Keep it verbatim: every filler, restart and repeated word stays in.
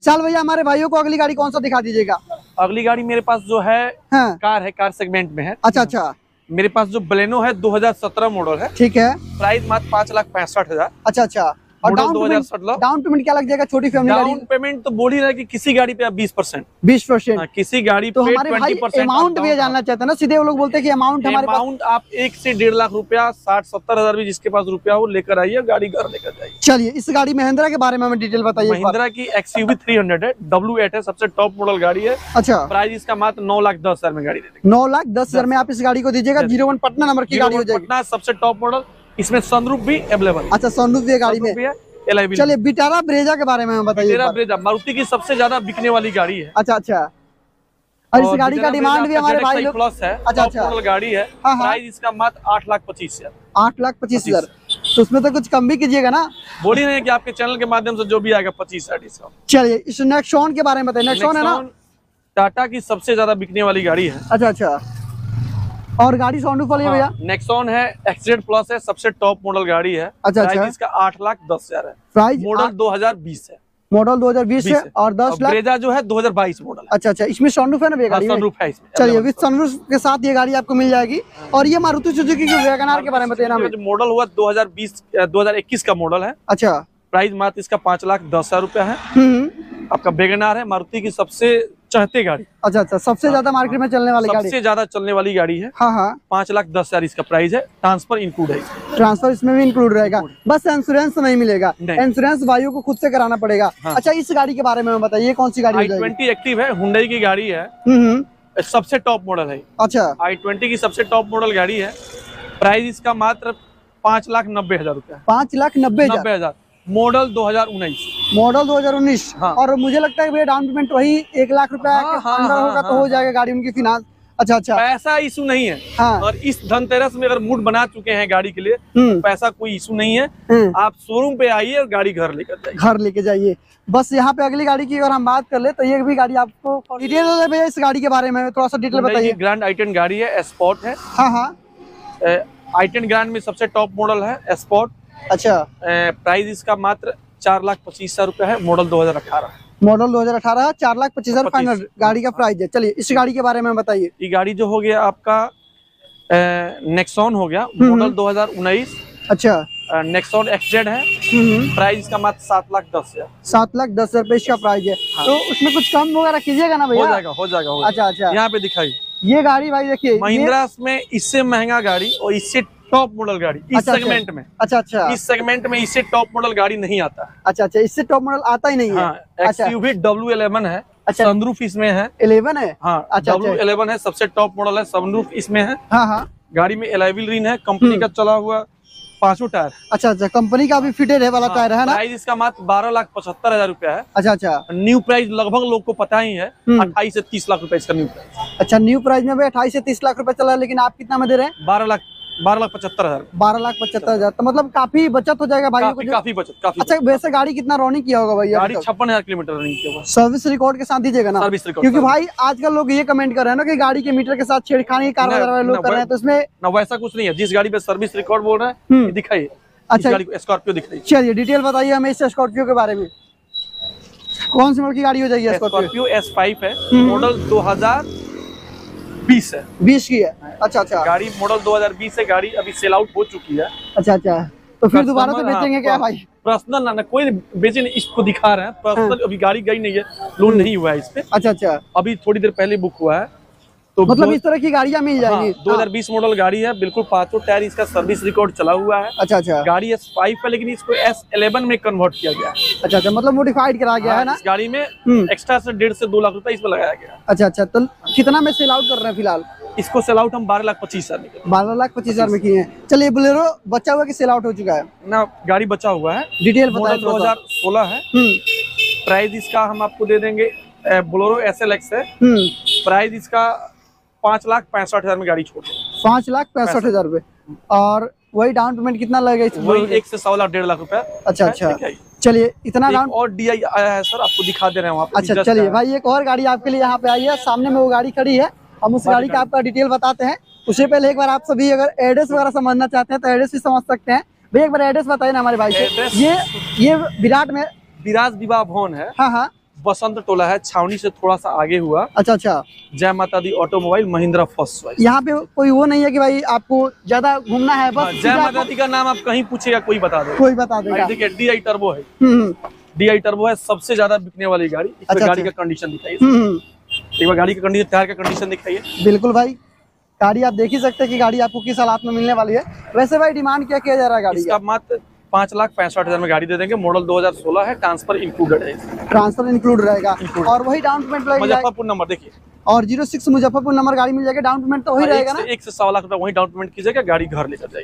चल भैया हमारे भाइयों को अगली गाड़ी कौन सा दिखा दीजिएगा। अगली गाड़ी मेरे पास जो है हाँ। कार है, कार सेगमेंट में है। अच्छा अच्छा। मेरे पास जो बलेनो है दो हजार सत्रह मॉडल है। ठीक है। प्राइस मात्र पाँच लाख पैंसठ हजार। अच्छा अच्छा। और डाउन पेमेंट डाउन पेमेंट क्या लग जाएगा छोटी फैमिली गाड़ी? डाउन पेमेंट तो बोल ही रहा है कि किसी गाड़ी पे आप बीस परसेंट बीस परसेंट किसी गाड़ी तो पे हमारे भाई अमाउंट भी जानना चाहते हैं ना, सीधे वो लोग बोलते हैं कि अमाउंट हमारे पास अमाउंट आप एक से डेढ़ लाख रुपया साठ सत्तर हजार भी जिसके पास रुपया हो लेकर आइए, गाड़ी घर लेकर जाइए। चलिए इस गाड़ी महिंद्रा के बारे में हमें डिटेल बताइए। महिंद्रा की एक्सयूवी थ्री हंड्रेड है, डब्ल्यू एट है, सबसे टॉप मॉडल गाड़ी है। अच्छा। प्राइस इसका मात्र नौ लाख दस हजार में गाड़ी दे देंगे। नौ लाख दस हजार में आप इस गाड़ी को दीजिएगा। जीरो वन पटना नंबर की गाड़ी हो जाएगी। पटना सबसे टॉप मॉडल, इसमें सनरूफ भी अवेलेबल। अच्छा सनरूफ भी गाड़ी में। चलिए विटारा ब्रेजा के बारे में बताइए। विटारा ब्रेजा मारुति की सबसे ज्यादा बिकने वाली गाड़ी है। अच्छा अच्छा। और इस गाड़ी का डिमांड भी हमारे भाई लोग प्लस है। अच्छा अच्छा मॉडल गाड़ी है। प्राइस इसका मात्र आठ लाख पच्चीस हजार। आठ लाख पच्चीस हजार तो उसमें तो कुछ कम भी कीजिएगा ना। बोल ही नहीं कि आपके चैनल के माध्यम से जो भी आएगा पच्चीस हजार डिस्काउंट। चलिए इस नेक्सॉन के बारे में बताइए। नेक्सॉन है ना टाटा की सबसे ज्यादा बिकने वाली गाड़ी है। अच्छा अच्छा। और गाड़ी सनरूफ वाली है भैया? नेक्सॉन है, एक्सजेड प्लस है, सबसे टॉप मॉडल गाड़ी है। अच्छा अच्छा। इसका आठ लाख दस हजार है। प्राइस मॉडल दो हजार बीस है। मॉडल दो हजार बीस है और दस लाख। ब्रेजा जो है दो हजार बाईस मॉडल। अच्छा अच्छा। इसमें सनरूफ है ना भैया गाड़ी में? सनरूफ है इसमें। चलिए विद सनरूफ के साथ ये गाड़ी आपको मिल जाएगी। और ये मारुति सुजुकी की वैगन आर के बारे में बताइए ना। मॉडल हुआ दो हजार बीस दो हजार इक्कीस का मॉडल है। अच्छा। प्राइस मात्र इसका पाँच लाख दस हजार रुपया है। आपका वैगन आर है, मारुति की सबसे चहते गाड़ी। अच्छा अच्छा। सबसे ज्यादा मार्केट में चलने वाली गाड़ी, सबसे ज्यादा चलने वाली गाड़ी है। हाँ हाँ। पाँच लाख दस हजार इसका प्राइस है। ट्रांसफर इंक्लूड है। ट्रांसफर इसमें भी इंक्लूड रहेगा, बस इंश्योरेंस नहीं मिलेगा। इंश्योरेंस भाइयों को खुद से कराना पड़ेगा। हाँ। अच्छा इस गाड़ी के बारे में बताइए कौन सी गाड़ी? आई ट्वेंटी एक्टिव है, हुंडई की गाड़ी है, सबसे टॉप मॉडल है। अच्छा। आई ट्वेंटी की सबसे टॉप मॉडल गाड़ी है। प्राइस इसका मात्र पाँच लाख नब्बे हजार रुपया। पाँच लाख नब्बे नब्बे हजार मॉडल दो हजार उन्नीस। मॉडल दो हजार उन्नीस। हाँ। और मुझे लगता है भैया डाउन पेमेंट वही एक लाख रुपया हाँ, हाँ, अंदर होगा हाँ, तो हाँ, हो जाएगा गाड़ी उनकी फिनांस। अच्छा अच्छा। पैसा इशू नहीं है। हाँ। और इस धनतेरस में अगर मूड बना चुके हैं गाड़ी के लिए, पैसा कोई इशू नहीं है। आप शोरूम पे आइए और गाड़ी घर लेकर जाइए। घर लेके जाइए बस। यहाँ पे अगली गाड़ी की अगर हम बात कर ले तो ये भी गाड़ी आपको डिटेल भैया इस गाड़ी के बारे में थोड़ा सा डिटेल बताइए। ग्रैंड आई टेन गाड़ी है, स्पोर्ट है। हाँ हाँ। आई टेन ग्रैंड में सबसे टॉप मॉडल है स्पोर्ट। अच्छा। प्राइस इसका मात्र चार लाख पच्चीस हजार रुपया है। मॉडल दो हजार अठारह। मॉडल दो हजार अठारह चार लाख पच्चीस हजार फाइनल गाड़ी का प्राइस है। चलिए इस गाड़ी के बारे में बताइए। ये गाड़ी जो हो गया आपका नेक्सॉन हो गया, मॉडल दो हजार उन्नीस। अच्छा। नेक्सॉन एक्सजेड है। प्राइस इसका मात्र सात लाख दस हजार। सात लाख दस हजार रुपये इसका प्राइस है। हाँ। तो उसमें कुछ कम वगैरह कीजिएगा ना भैया? हो जाएगा हो जाएगा। अच्छा अच्छा। यहाँ पे दिखाइए ये गाड़ी भाई, देखिए महिंद्रा में इससे महंगा गाड़ी और इससे टॉप मॉडल गाड़ी इस अच्छा, सेगमेंट में। अच्छा अच्छा। इस सेगमेंट में इससे टॉप मॉडल गाड़ी नहीं आता। अच्छा अच्छा। इससे टॉप मॉडल आता ही नहीं है। हाँ, एक्सयूवी डब्ल्यू इलेवन है। अच्छा। सनरूफ इसमें है। इलेवन है। हाँ। अच्छा। डब्ल्यू इलेवन है, सबसे टॉप मॉडल है। सनरूफ इसमें है। हाँ हाँ। गाड़ी में एलॉय रिम है, कंपनी का चला हुआ पांचों टायर। अच्छा अच्छा। कंपनी का भी फिटेड है वाला टायर है ना? प्राइस इसका मात्र बारह लाख पचहत्तर हजार रुपया है। अच्छा अच्छा। न्यू प्राइस लगभग लोग को पता ही है, अट्ठाईस से तीस लाख रुपए इसका न्यू प्राइस। अच्छा न्यू प्राइस में भी अट्ठाईस से तीस लाख रुपए चला है, लेकिन आप कितना में दे रहे हैं? बारह लाख बारह लाख पचहत्तर हजार। बारह लाख पचहत्तर हजार तो मतलब काफी बचत हो जाएगा भाई। काफी, काफी बचत काफी। अच्छा वैसे गाड़ी कितना रनिंग किया होगा भैया? गाड़ी छप्पन हजार किलोमीटर रनिंग किया हुआ। सर्विस रिकॉर्ड के साथ दीजिएगा ना? Service record. क्योंकि भाई आजकल लोग ये कमेंट कर रहे हैं ना कि गाड़ी के मीटर के साथ छेड़खानी कारवाई लोग कर रहे हैं, तो इसमें ना वैसा कुछ नहीं है। जिस गाड़ी पे सर्विस रिकॉर्ड बोल रहे हैं दिखाइए। अच्छा स्कॉर्पियो दिख रही है। चलिए डिटेल बताइए हमें इस स्कॉर्पियो के बारे में। कौन सी मॉडल की गाड़ी हो जाएगी? स्कॉर्पियो एस फाइव है, मॉडल दो हजार बीस है। बीस की है। अच्छा अच्छा। गाड़ी मॉडल दो हजार बीस है। गाड़ी अभी सेल आउट हो चुकी है। अच्छा अच्छा। तो फिर दोबारा से बेचेंगे क्या भाई? पर्सनल ना, ना कोई बेचे नहीं, इसको दिखा रहे हैं पर्सनल। अभी गाड़ी गई नहीं है, लोन नहीं हुआ है इस पे। अच्छा अच्छा। अभी थोड़ी देर पहले बुक हुआ है, तो मतलब इस तरह की गाड़ियां मिल जाएंगी। हाँ, दो हजार बीस मॉडल गाड़ी है, बिल्कुल पांचों टायर इसका सर्विस रिकॉर्ड चला हुआ है। अच्छा अच्छा। गाड़ी एस फाइव है, लेकिन इसको एस इलेवन में कन्वर्ट किया गया। अच्छा अच्छा। मतलब मॉडिफाइड करा गया। हाँ, है ना? इस गाड़ी में एक्स्ट्रा से डेढ़ से दो लाख रुपए इसमें लगाया गया। अच्छा अच्छा। तो कितना में सेल आउट कर रहे हैं फिलहाल? इसको सेल आउट हम बारह लाख पच्चीस हजार में बारह लाख पच्चीस हजार में किए हैं। चलिए बोलेरो बचा हुआ कि सेल आउट हो चुका है ना? गाड़ी बचा हुआ है। डिटेल बताइए। दो हजार सोलह है। प्राइस इसका हम आपको दे देंगे, बोलेरो एस एल एक्स है। प्राइस इसका पाँच लाख पैंसठ हजार में गाड़ी छोड़ पाँच लाख पैंसठ हजार रुपए। और वही डाउन पेमेंट कितना लगेगा? वही एक से सवा लाख डेढ़ लाख रुपया। अच्छा अच्छा। चलिए इतना डाउन। और डी आई आया है सर, आपको दिखा दे रहे हैं वहाँ पे। अच्छा चलिए भाई एक और गाड़ी आपके लिए यहाँ पे आई है, सामने में वो गाड़ी खड़ी है। हम उस गाड़ी का आपका डिटेल बताते हैं। उससे पहले एक बार आप सभी अगर एड्रेस वगैरह समझना चाहते हैं तो एड्रेस भी समझ सकते हैं। भैया एक बार एड्रेस बताइए ना हमारे भाई से। ये ये विराट में विराज विवाह भवन है। हाँ हाँ। बसंत टोला है, छावनी से थोड़ा सा आगे हुआ। अच्छा अच्छा। Jai Mata Di automobile, Mahindra first choice. यहाँ पे कोई वो नहीं है कि भाई आपको ज्यादा घूमना है, बस हाँ, जय माता दी का नाम आप कहीं पूछेगा कोई बता देगा, कोई बता देगा। देखिए डी आई टर्बो है, हम्म डी आई टर्बो है, सबसे ज्यादा बिकने वाली गाड़ी। इस अच्छा, गाड़ी अच्छा। का कंडीशन दिखाइए, हम्म एक बार गाड़ी का कंडीशन, टायर का कंडीशन दिखाइए। बिल्कुल भाई, गाड़ी आप देख ही सकते हैं कि गाड़ी आपको किस हालात में मिलने वाली है। वैसे भाई डिमांड क्या किया जा रहा है गाड़ी इसका? मात्र पाँच लाख पैंसठ हजार में गाड़ी दे देंगे। मॉडल दो हजार सोलह है, ट्रांसफर इंक्लूडेड है, ट्रांसफर इंक्लूड रहेगा और वही डाउन पेमेंट लगेगा। मुजफ्फरपुर नंबर देखिए, और जीरो सिक्स मुजफ्फरपुर नंबर गाड़ी मिल जाएगा, डाउन पेमेंट तो वही रहेगा ना? एक से सवा लाख रुपए वही डाउन पेमेंट कीजिएगा, गाड़ी घर लेकर जाएगी।